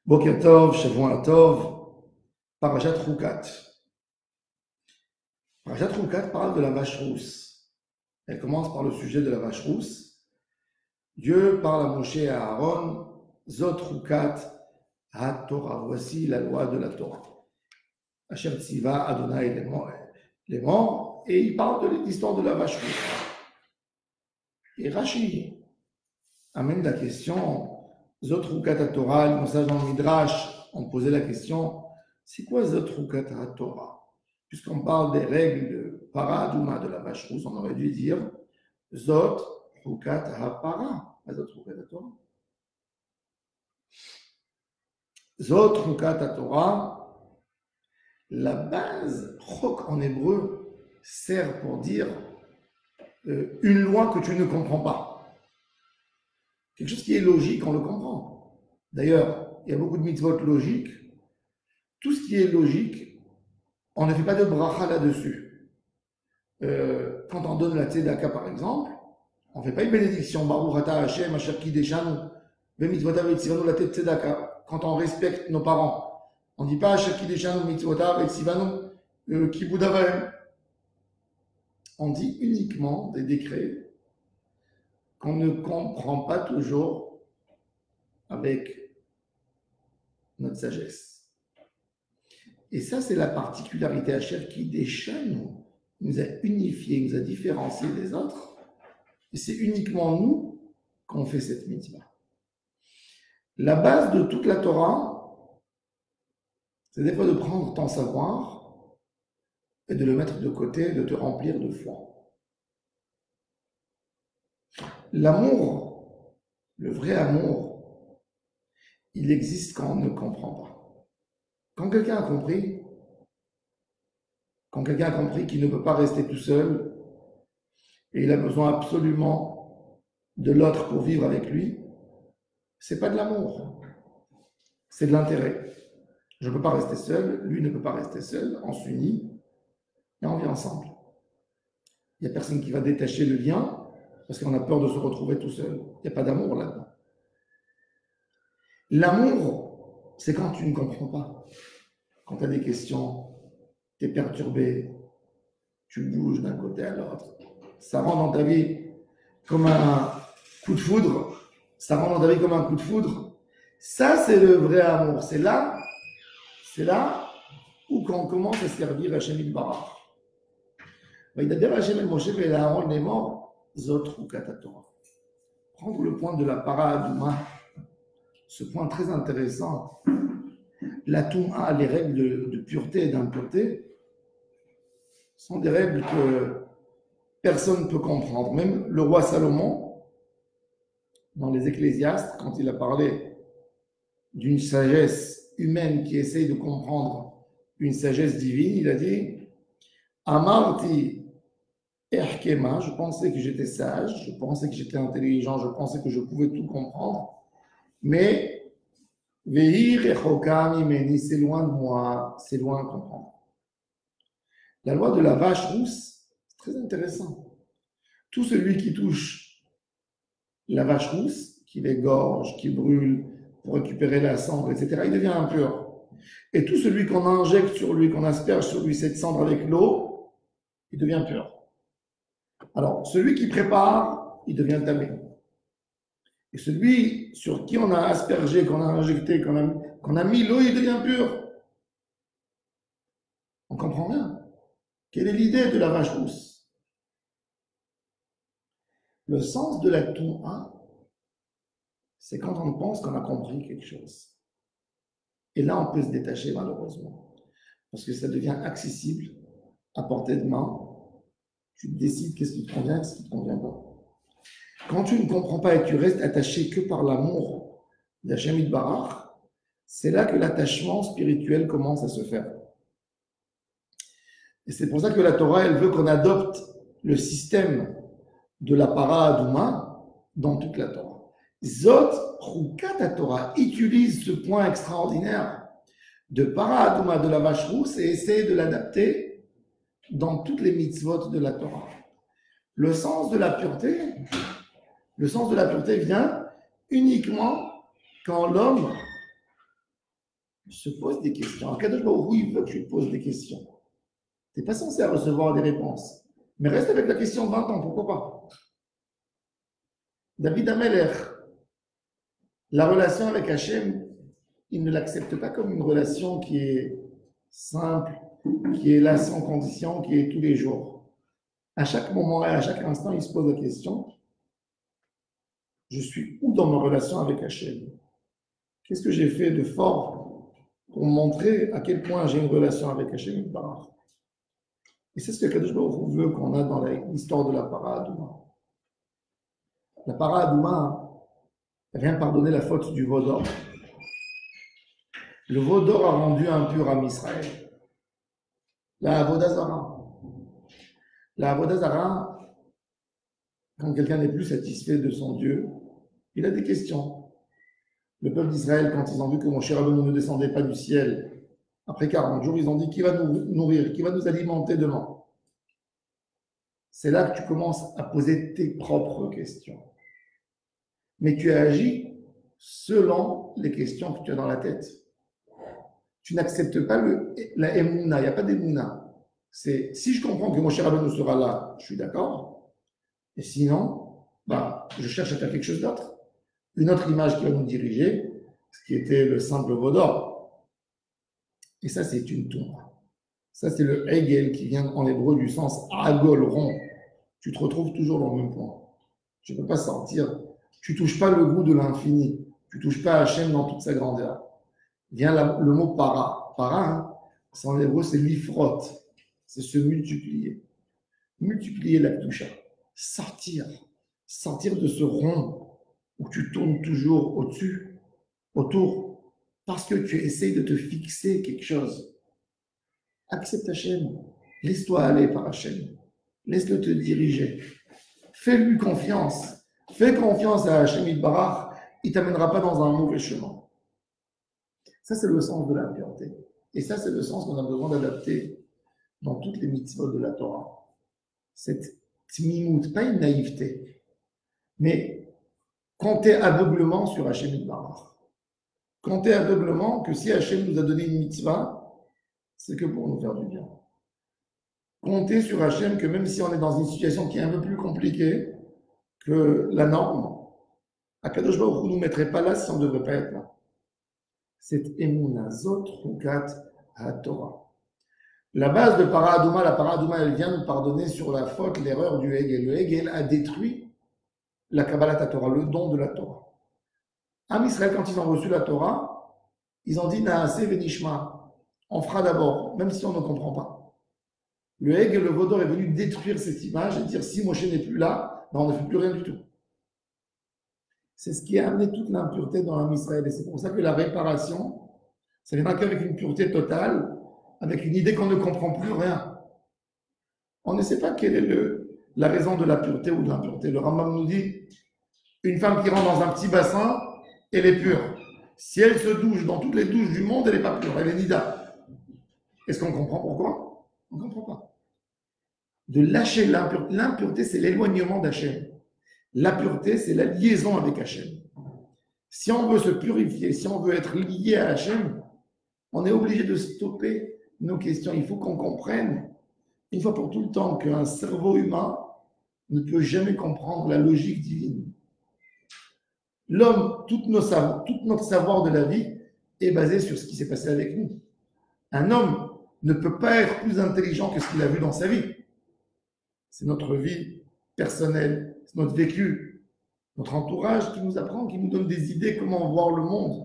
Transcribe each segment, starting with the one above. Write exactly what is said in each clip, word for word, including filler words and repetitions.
Boker Tov, Shavua Tov, Parashat Chukat. Parashat Chukat parle de la vache rousse. Elle commence par le sujet de la vache rousse. Dieu parle à Moshe et à Aaron, Zot Chukat HaTorah. Voici la loi de la Torah. Asher Tziva Adonai les morts, et il parle de l'histoire de la vache rousse. Et Rashi amène la question, Zot Chukat HaTorah, le message dans le Midrash, on posait la question, c'est quoi Zot Chukat HaTorah? Puisqu'on parle des règles de paradouma de la vache rousse, on aurait dû dire Zot Chukat HaPara, Zot Chukat HaTorah. Zot Chukat HaTorah, la base, chok en hébreu, sert pour dire euh, une loi que tu ne comprends pas. Quelque chose qui est logique, on le comprend. D'ailleurs, il y a beaucoup de mitzvot logiques. Tout ce qui est logique, on ne fait pas de bracha là-dessus. Euh, quand on donne la tzedaka, par exemple, on ne fait pas une bénédiction. Baruch ata Hashem, asher kideshanu, v'mitzvotav etzivanu la tzedaka. Quand on respecte nos parents, on ne dit pas asher kideshanu, mitzvotav etzivanu, kibud avaim. On dit uniquement des décrets qu'on ne comprend pas toujours avec notre sagesse. Et ça, c'est la particularité Asher qui déchaîne, nous a unifiés, nous a différenciés des autres. Et c'est uniquement nous qu'on fait cette mitzvah. La base de toute la Torah, c'est des fois de prendre ton savoir et de le mettre de côté, de te remplir de foi. L'amour, le vrai amour, il existe quand on ne comprend pas. Quand quelqu'un a compris, quand quelqu'un a compris qu'il ne peut pas rester tout seul et il a besoin absolument de l'autre pour vivre avec lui, c'est pas de l'amour, c'est de l'intérêt. Je ne peux pas rester seul, lui ne peut pas rester seul, on s'unit et on vit ensemble. Il n'y a personne qui va détacher le lien parce qu'on a peur de se retrouver tout seul. Il n'y a pas d'amour là-dedans. L'amour, c'est quand tu ne comprends pas. Quand tu as des questions, tu es perturbé, tu bouges d'un côté à l'autre. Ça rend dans ta vie comme un coup de foudre. Ça rend dans ta vie comme un coup de foudre. Ça, c'est le vrai amour. C'est là, c'est là où quand on commence à servir Hashem Yitbarach. Vaïdaber Hashem el Moshe et Aaron les morts, Zot Chukat HaTorah. Prendre le point de la paradouma, ce point très intéressant. La Touma, les règles de, de pureté et d'impureté, sont des règles que personne ne peut comprendre. Même le roi Salomon, dans les Ecclésiastes, quand il a parlé d'une sagesse humaine qui essaye de comprendre une sagesse divine, il a dit Amarti Erkema, je pensais que j'étais sage, je pensais que j'étais intelligent, je pensais que je pouvais tout comprendre, mais Veir Echoka Mimeni, c'est loin de moi, c'est loin de comprendre. La loi de la vache rousse, c'est très intéressant. Tout celui qui touche la vache rousse, qui l'égorge, qui brûle pour récupérer la cendre, et cetera, il devient impur. Et tout celui qu'on injecte sur lui, qu'on asperge sur lui cette cendre avec l'eau, il devient pur. Alors, celui qui prépare, il devient tamé. Et celui sur qui on a aspergé, qu'on a injecté, qu'on a, qu'on a mis l'eau, il devient pur. On comprend rien. Quelle est l'idée de la vache rousse? Le sens de la Touma, c'est quand on pense qu'on a compris quelque chose. Et là, on peut se détacher malheureusement. Parce que ça devient accessible, à portée de main. Tu décides qu'est-ce qui te convient, qu'est-ce qui ne te convient pas. Quand tu ne comprends pas et que tu restes attaché que par l'amour d'Hashem Yitbarach, c'est là que l'attachement spirituel commence à se faire. Et c'est pour ça que la Torah, elle veut qu'on adopte le système de la para-adouma dans toute la Torah. Zot Chukat HaTorah utilise ce point extraordinaire de para-adouma de la vache rousse et essaie de l'adapter dans toutes les mitzvot de la Torah. Le sens de la pureté, le sens de la pureté vient uniquement quand l'homme se pose des questions. Akadosh Baruch Hu, il veut que tu te poses des questions. Tu n'es pas censé recevoir des réponses. Mais reste avec la question de vingt ans, pourquoi pas? David Ameler, la relation avec Hachem, il ne l'accepte pas comme une relation qui est simple, qui est là sans condition, qui est tous les jours. À chaque moment et à chaque instant, il se pose la question, je suis où dans ma relation avec Hachem? Qu'est-ce que j'ai fait de fort pour montrer à quel point j'ai une relation avec Hachem? Et c'est ce que Kadosh Baruch Hu veut qu'on a dans l'histoire de la Para Adouma. La Para Adouma, elle vient pardonner la faute du veau d'or. Le veau d'or a rendu impur à Israël. La Avodah Zara. La Avodah Zara, quand quelqu'un n'est plus satisfait de son Dieu, il a des questions. Le peuple d'Israël, quand ils ont vu que Moshe Rabbeinu ne descendait pas du ciel, après quarante jours, ils ont dit qui va nous nourrir, qui va nous alimenter demain. C'est là que tu commences à poser tes propres questions. Mais tu as agi selon les questions que tu as dans la tête. Tu n'acceptes pas le, la Emouna, il n'y a pas d'Emouna. C'est si je comprends que Moshe Rabbeinu sera là, je suis d'accord. Et sinon, bah, je cherche à faire quelque chose d'autre. Une autre image qui va nous diriger, ce qui était le simple veau d'or. Et ça, c'est une tombe. Ça, c'est le Hegel qui vient en hébreu du sens agol, rond. Tu te retrouves toujours dans le même point. Tu ne peux pas sortir. Tu ne touches pas le goût de l'infini. Tu ne touches pas Hachem dans toute sa grandeur. Vient la, le mot para. Para, hein, en hébreu, c'est l'ifrot. C'est se multiplier. Multiplier la toucha. Sortir. Sortir de ce rond où tu tournes toujours au-dessus, autour, parce que tu essayes de te fixer quelque chose. Accepte Hachem. Laisse-toi aller par Hachem. Laisse-le te diriger. Fais-lui confiance. Fais confiance à Hachem Yitbarach. Il ne t'amènera pas dans un mauvais chemin. Ça, c'est le sens de la pureté. Et ça, c'est le sens qu'on a besoin d'adapter dans toutes les mitzvot de la Torah. Cette tmimout, pas une naïveté, mais compter aveuglement sur Hachem Yitbarach. Compter aveuglement que si Hachem nous a donné une mitzvah, c'est que pour nous faire du bien. Compter sur Hachem que même si on est dans une situation qui est un peu plus compliquée que la norme, Akadosh Baruch Hu ne nous mettrait pas là si on ne devrait pas être là. C'est Emouna, Zot, Rukat, HaTorah. La base de Para Adouma, la Para Adouma, elle vient nous pardonner sur la faute, l'erreur du Hegel. Le Hegel a détruit la Kabbalat Torah, le don de la Torah. Am Israël, quand ils ont reçu la Torah, ils ont dit Naaseh Venishma. On fera d'abord, même si on ne comprend pas. Le Hegel, le Vaudor, est venu détruire cette image et dire si Moshe n'est plus là, ben on ne fait plus rien du tout. C'est ce qui a amené toute l'impureté dans Am Israël. Et c'est pour ça que la réparation, ça viendra qu'avec une pureté totale, avec une idée qu'on ne comprend plus rien. On ne sait pas quelle est le, la raison de la pureté ou de l'impureté. Le Rambam nous dit une femme qui rentre dans un petit bassin, elle est pure. Si elle se douche dans toutes les douches du monde, elle n'est pas pure, elle est nida. Est-ce qu'on comprend pourquoi? On ne comprend pas. De lâcher l'impureté, l'impureté c'est l'éloignement d'Hachem. La pureté, c'est la liaison avec Hachem. Si on veut se purifier, si on veut être lié à Hachem, on est obligé de stopper nos questions. Il faut qu'on comprenne, une fois pour tout le temps, qu'un cerveau humain ne peut jamais comprendre la logique divine. L'homme, tout, nos savoirs, tout notre savoir de la vie est basé sur ce qui s'est passé avec nous. Un homme ne peut pas être plus intelligent que ce qu'il a vu dans sa vie. C'est notre vie personnelle, c'est notre vécu, notre entourage qui nous apprend, qui nous donne des idées comment voir le monde.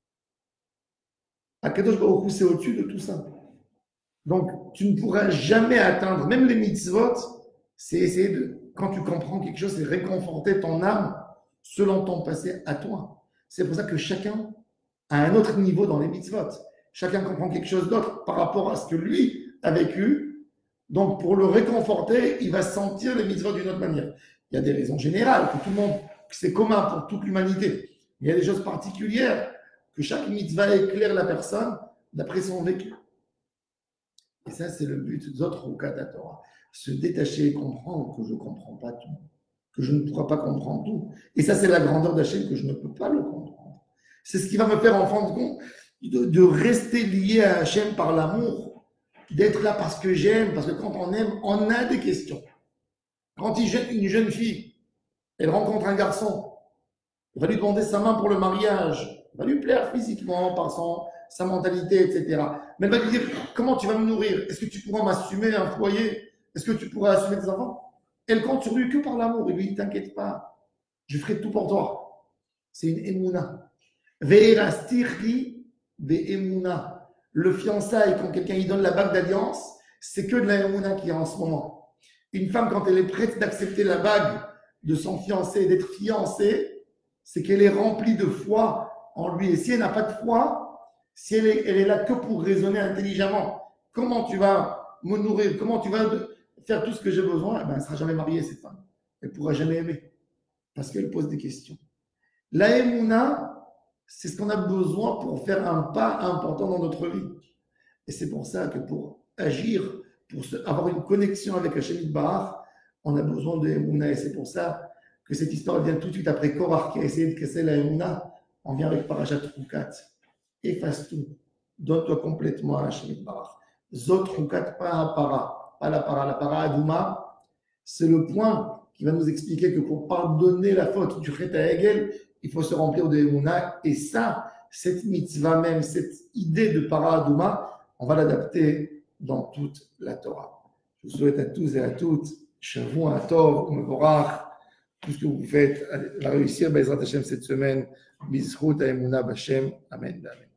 Akadosh Baruch Hu, c'est au-dessus de tout ça. Donc, tu ne pourras jamais atteindre, même les mitzvot, c'est essayer de, quand tu comprends quelque chose, c'est réconforter ton âme selon ton passé à toi. C'est pour ça que chacun a un autre niveau dans les mitzvot. Chacun comprend quelque chose d'autre par rapport à ce que lui a vécu. Donc, pour le réconforter, il va sentir les mitzvot d'une autre manière. Il y a des raisons générales, que tout le monde, que c'est commun pour toute l'humanité. Il y a des choses particulières, que chaque mitzvah éclaire la personne d'après son vécu. Et ça, c'est le but d'autres Rukat Torah. Se détacher et comprendre que je ne comprends pas tout, que je ne pourrai pas comprendre tout. Et ça, c'est la grandeur d'Hachem, que je ne peux pas le comprendre. C'est ce qui va me faire, en fin de compte, de, de rester lié à Hachem par l'amour, d'être là parce que j'aime, parce que quand on aime, on a des questions. Quand une jeune fille, elle rencontre un garçon, il va lui demander sa main pour le mariage, il va lui plaire physiquement par son, sa mentalité, et cetera. Mais elle va lui dire, comment tu vas me nourrir? Est-ce que tu pourras m'assumer un foyer? Est-ce que tu pourras assumer tes enfants? Elle compte sur lui que par l'amour. Il lui dit, t'inquiète pas, je ferai tout pour toi. C'est une émouna. Ve'erastirli be'émouna. Le fiançailles, quand quelqu'un lui donne la bague d'alliance, c'est que de la émouna qu'il y a en ce moment. Une femme, quand elle est prête d'accepter la bague de son fiancé, d'être fiancée, c'est qu'elle est remplie de foi en lui. Et si elle n'a pas de foi, si elle est, elle est là que pour raisonner intelligemment, comment tu vas me nourrir, comment tu vas faire tout ce que j'ai besoin, eh ben, elle ne sera jamais mariée, cette femme. Elle ne pourra jamais aimer, parce qu'elle pose des questions. La émouna, c'est ce qu'on a besoin pour faire un pas important dans notre vie. Et c'est pour ça que pour agir, pour avoir une connexion avec Hachem Yitbarach, on a besoin de émouna. Et c'est pour ça que cette histoire vient tout de suite après Korach qui a essayé de casser la émouna. On vient avec Parashat Chukat. Efface tout. Donne-toi complètement à Hachem Yitbarach. Zot Chukat, pas un para. Pas la para. La para Adouma, c'est le point qui va nous expliquer que pour pardonner la faute du Chet HaEgel, il faut se remplir de émouna. Et ça, cette mitzvah même, cette idée de para Adouma, on va l'adapter dans toute la Torah. Je vous souhaite à tous et à toutes, Shavua Tov, Mevorach, tout ce que vous faites, va réussir, Bezrat Hashem, cette semaine, Bizchut Ha'emunah B'Hashem, Amen, Amen.